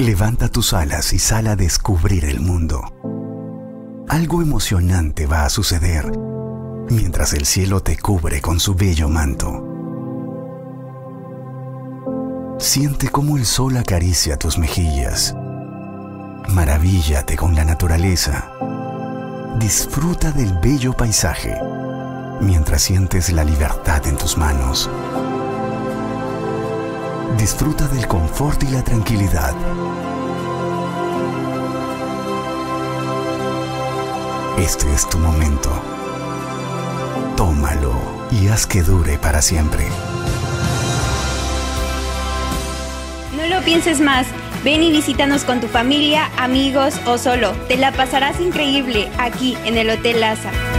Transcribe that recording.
Levanta tus alas y sal a descubrir el mundo. Algo emocionante va a suceder mientras el cielo te cubre con su bello manto. Siente cómo el sol acaricia tus mejillas. Maravíllate con la naturaleza. Disfruta del bello paisaje mientras sientes la libertad en tus manos. Disfruta del confort y la tranquilidad. Este es tu momento. Tómalo y haz que dure para siempre. No lo pienses más. Ven y visítanos con tu familia, amigos o solo. Te la pasarás increíble aquí en el Hotel Laza.